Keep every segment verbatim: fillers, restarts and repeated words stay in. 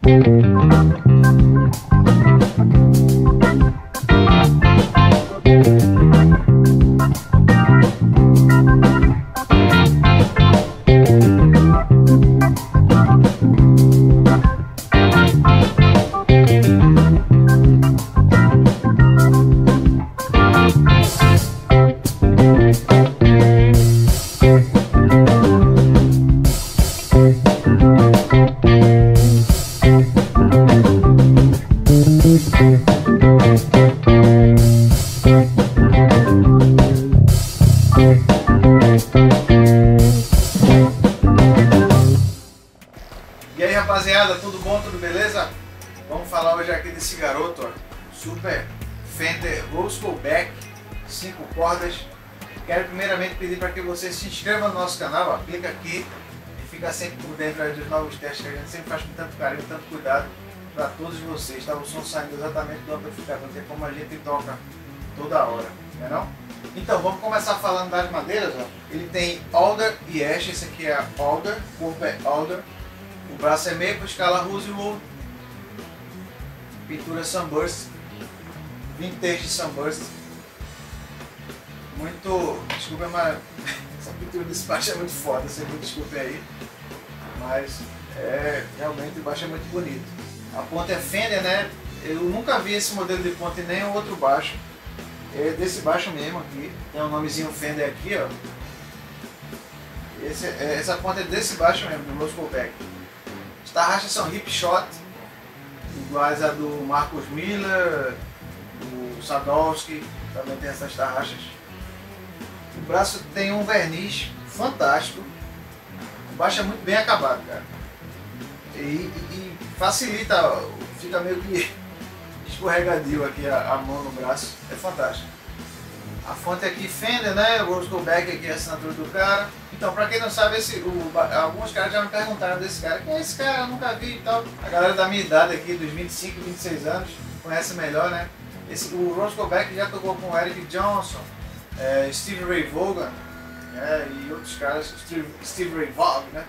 E aí, rapaziada, tudo bom? Tudo beleza? Vamos falar hoje aqui desse garoto, ó, Super Fender Roseback, cinco cordas. Quero primeiramente pedir para que você se inscreva no nosso canal, ó, clica aqui e fica sempre por dentro aí dos novos testes que a gente sempre faz com tanto carinho, tanto cuidado para todos vocês, tá? O som saindo exatamente do amplificador, que é como a gente toca toda hora, não é não? Então, vamos começar falando das madeiras, ó. Ele tem Alder e Ash, esse aqui é Alder, o corpo é Alder. O braço é maple, escala Rosewood, pintura Sunburst, vintage Sunburst. Muito, desculpa, mas essa pintura desse baixo é muito foda, você me desculpe aí, mas é, realmente o baixo é muito bonito. A ponta é Fender, né? Eu nunca vi esse modelo de ponta em nenhum outro baixo. É desse baixo mesmo aqui, tem um nomezinho Fender aqui, ó. Esse, essa ponta é desse baixo mesmo, do Roseback. As tarraxas são hip shot, iguais a do Marcus Miller, do Sadowski, também tem essas tarraxas. O braço tem um verniz fantástico, o baixo é muito bem acabado, cara. E, e, e facilita, fica meio que escorregadio aqui a, a mão no braço, é fantástico. A fonte aqui Fender, né? O Roseback aqui é a assinatura do cara. Então, pra quem não sabe, esse, o, alguns caras já me perguntaram desse cara. Quem é esse cara? Eu nunca vi e tal. A galera da minha idade aqui, dos vinte e cinco, vinte e seis anos, conhece melhor, né? Esse, o Roseback já tocou com o Eric Johnson, é, Steve Ray Vaughan, né? E outros caras, Steve, Steve Ray Vaughan, né?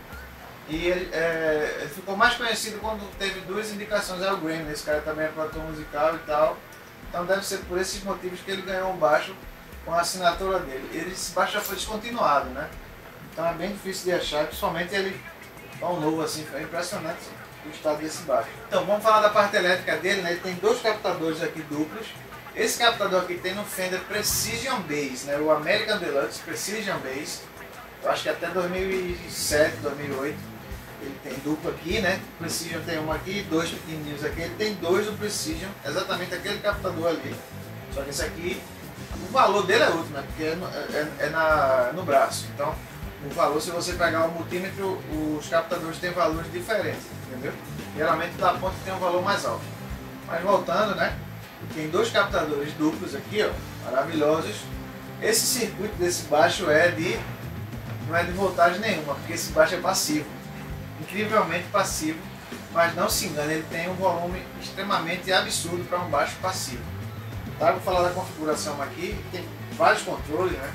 E ele, é, ele ficou mais conhecido quando teve duas indicações ao Grammy. Esse cara também é produtor musical e tal. Então deve ser por esses motivos que ele ganhou um baixo com a assinatura dele. Ele, esse baixo já foi descontinuado, né? Então é bem difícil de achar, principalmente ele tão novo assim, foi impressionante o estado desse baixo. Então vamos falar da parte elétrica dele, né? Ele tem dois captadores aqui duplos. Esse captador aqui tem no Fender Precision Bass, né? O American Deluxe Precision Bass. Eu acho que até dois mil e sete, dois mil e oito ele tem duplo aqui, né? O Precision tem um aqui, dois pequenininhos aqui. Ele tem dois do Precision, exatamente aquele captador ali. Só que esse aqui, o valor dele é outro, né? Porque é no, é, é na, no braço. Então, o valor, se você pegar o multímetro, os captadores têm valores diferentes, entendeu? Geralmente o da ponta tem um valor mais alto. Mas voltando, né? Tem dois captadores duplos aqui, ó, maravilhosos. Esse circuito desse baixo é de, não é de voltagem nenhuma, porque esse baixo é passivo. Incrivelmente passivo, mas não se engane, ele tem um volume extremamente absurdo para um baixo passivo. Tá? Vou falar da configuração aqui, tem vários controles, né?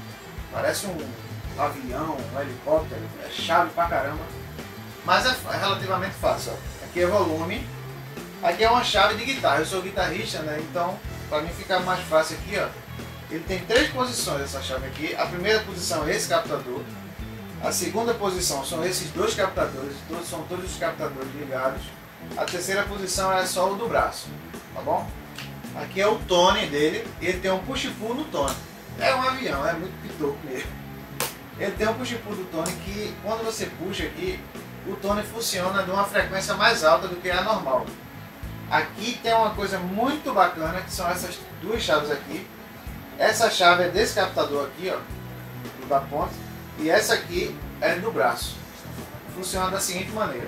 Parece um avião, um helicóptero, é chave pra caramba, mas é relativamente fácil. Ó. Aqui é volume, aqui é uma chave de guitarra, eu sou guitarrista, né? Então para mim ficar mais fácil aqui, ó, ele tem três posições essa chave aqui. A primeira posição é esse captador, a segunda posição são esses dois captadores, todos, são todos os captadores ligados. A terceira posição é só o do braço, tá bom? Aqui é o tone dele, ele tem um push-pull no tone. É um avião, é muito pitoco mesmo. Ele tem um push-pull do tone que, quando você puxa aqui, o tone funciona de uma frequência mais alta do que a normal. Aqui tem uma coisa muito bacana, que são essas duas chaves aqui. Essa chave é desse captador aqui, ó, do da ponta. E essa aqui é do braço. Funciona da seguinte maneira.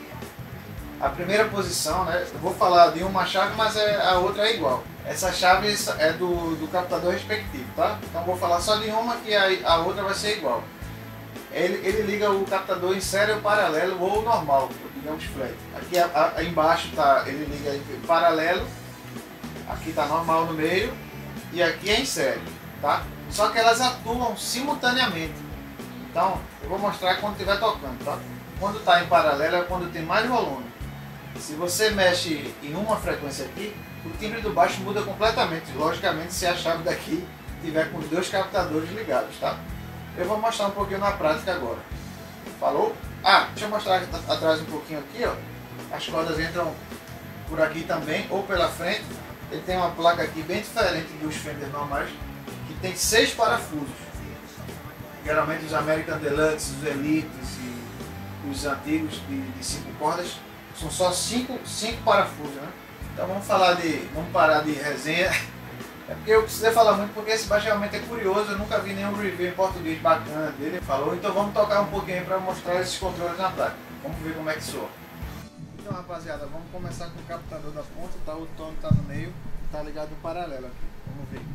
A primeira posição, né? Eu vou falar de uma chave, mas é, a outra é igual. Essa chave é do, do captador respectivo, tá? Então vou falar só de uma, que a, a outra vai ser igual. Ele, ele liga o captador em série ou paralelo ou normal, digamos flat. Aqui a, a, embaixo tá, ele liga em paralelo. Aqui tá normal no meio. E aqui é em série, tá? Só que elas atuam simultaneamente. Então, eu vou mostrar quando estiver tocando, tá? Quando está em paralelo é quando tem mais volume. Se você mexe em uma frequência aqui, o timbre do baixo muda completamente, logicamente se a chave daqui tiver com os dois captadores ligados, tá? Eu vou mostrar um pouquinho na prática agora. Falou? Ah, deixa eu mostrar atrás um pouquinho aqui, ó. As cordas entram por aqui também, ou pela frente. Ele tem uma placa aqui bem diferente dos Fender normais, que tem seis parafusos. Geralmente os American Deluxe, os Elites e os antigos de, de cinco cordas são só cinco, cinco parafusos, né? Então vamos falar de, vamos parar de resenha. É porque eu precisei falar muito porque esse baixo realmente é curioso, eu nunca vi nenhum review em português bacana dele. Falou, então vamos tocar um pouquinho para mostrar esses controles na placa. Vamos ver como é que soa. Então rapaziada, vamos começar com o captador da ponta, tá? O Tony tá no meio, tá ligado no paralelo aqui. Vamos ver.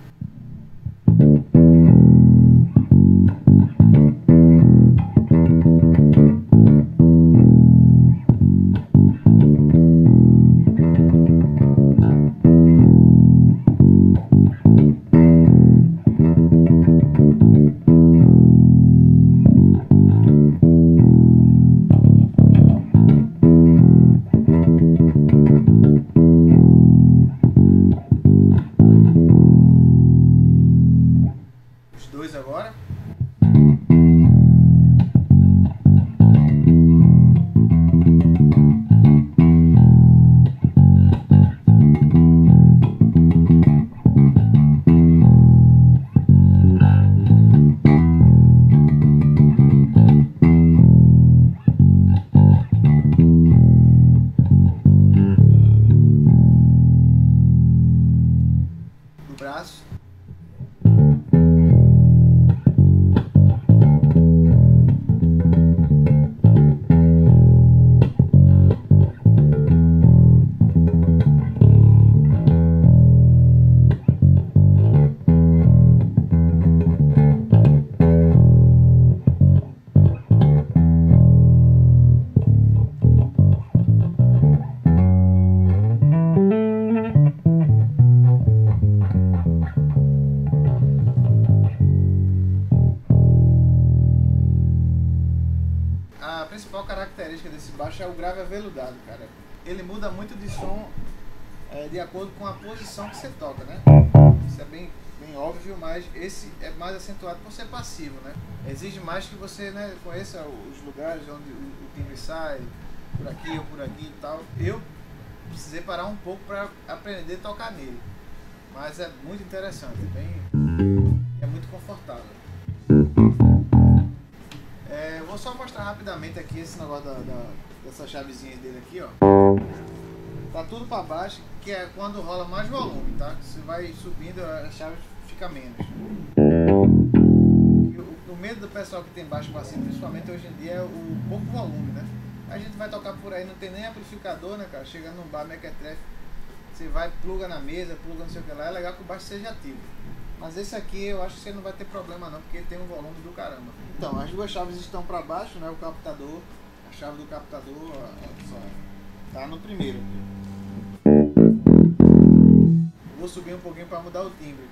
Agora do braço. A principal característica desse baixo é o grave aveludado, cara. Ele muda muito de som é, de acordo com a posição que você toca, né? Isso é bem, bem óbvio, mas esse é mais acentuado por ser passivo, né? Exige mais que você, né, conheça os lugares onde o, o timbre sai, por aqui ou por aqui e tal. Eu precisei parar um pouco para aprender a tocar nele, mas é muito interessante, bem, é muito confortável. É, eu vou só mostrar rapidamente aqui esse negócio da, da, dessa chavezinha dele aqui, ó. Tá tudo para baixo, que é quando rola mais volume, tá? Você vai subindo, a chave fica menos. E o, o medo do pessoal que tem baixo passivo, principalmente hoje em dia, é o pouco volume, né? A gente vai tocar por aí, não tem nem amplificador, né, cara? Chega num bar mequetrefe, você vai, pluga na mesa, pluga não sei o que lá, é legal que o baixo seja ativo. Mas esse aqui eu acho que você não vai ter problema não, porque tem um volume do caramba. Então, as duas chaves estão para baixo, né? O captador, a chave do captador, ó, só, tá no primeiro. Vou subir um pouquinho para mudar o timbre.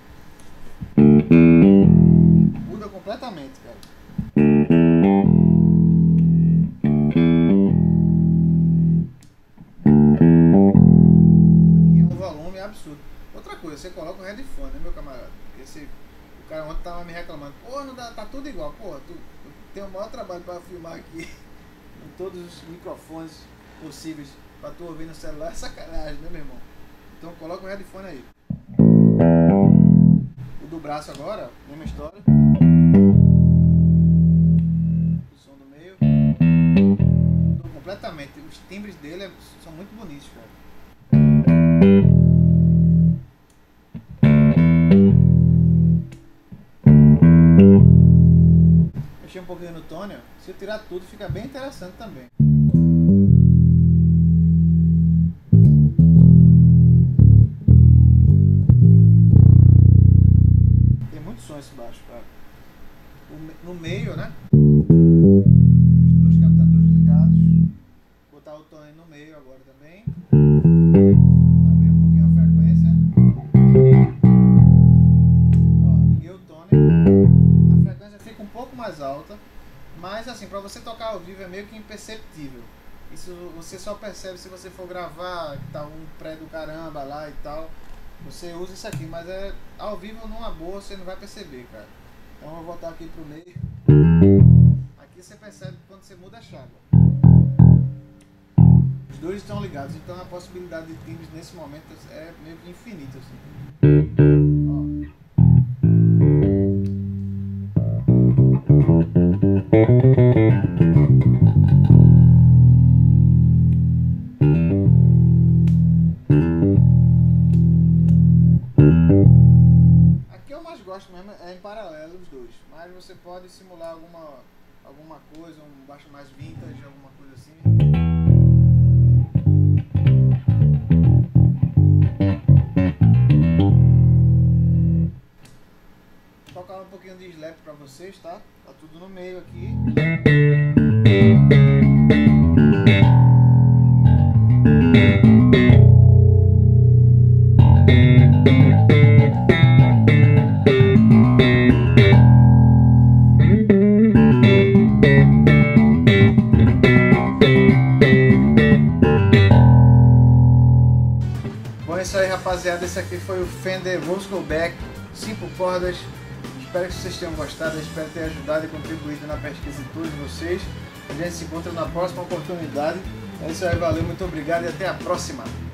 Muda completamente, cara. Aqui é um volume absurdo. Outra coisa, você coloca o headphone, né, meu camarada? Esse, o cara ontem tava me reclamando, pô, não dá, tá tudo igual, pô, tu, tu tem o maior trabalho para filmar aqui com todos os microfones possíveis para tu ouvir no celular, é sacanagem, né, meu irmão? Então coloca o headphone aí. O do braço agora, mesma história. O som do meio. Mudou completamente. Os timbres dele são muito bonitos, cara. Mexer um pouquinho no tone, ó. Se eu tirar tudo, fica bem interessante também. Esse baixo, cara. No meio, né? Os dois captadores ligados. Botar o tone no meio agora também. Abrir um pouquinho a frequência. Ó, liguei o tone. A frequência fica um pouco mais alta, mas assim, para você tocar ao vivo é meio que imperceptível. Isso você só percebe se você for gravar, que tá um pré do caramba lá e tal. Você usa isso aqui, mas é ao vivo numa boa, você não vai perceber, cara. Então eu vou voltar aqui pro meio. Aqui você percebe quando você muda a chave. Os dois estão ligados, então a possibilidade de timbres nesse momento é meio que infinita, assim. Aqui eu mais gosto mesmo é em paralelo os dois, mas você pode simular alguma, alguma coisa, um baixo mais vintage, alguma coisa assim. Vou tocar um pouquinho de slap pra vocês, tá? Tá tudo no meio aqui. Bom, é isso aí, rapaziada. Esse aqui foi o Fender Wurzelback cinco cordas. Espero que vocês tenham gostado, espero ter ajudado e contribuído na pesquisa de todos vocês. A gente se encontra na próxima oportunidade. É isso aí, valeu, muito obrigado e até a próxima!